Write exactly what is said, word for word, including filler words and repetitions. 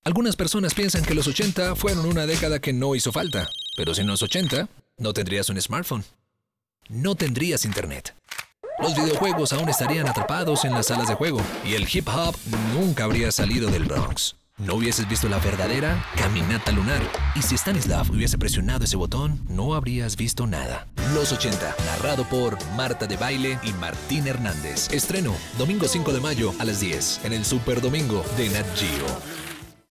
Algunas personas piensan que los ochenta fueron una década que no hizo falta, pero sin los ochenta, no tendrías un smartphone. No tendrías internet. Los videojuegos aún estarían atrapados en las salas de juego y el hip hop nunca habría salido del Bronx. No hubieses visto la verdadera caminata lunar. Y si Stanislav hubiese presionado ese botón, no habrías visto nada. Los ochenta, narrado por Marta de Baile y Martín Hernández. Estreno, domingo cinco de mayo a las diez, en el Super Domingo de Nat Geo.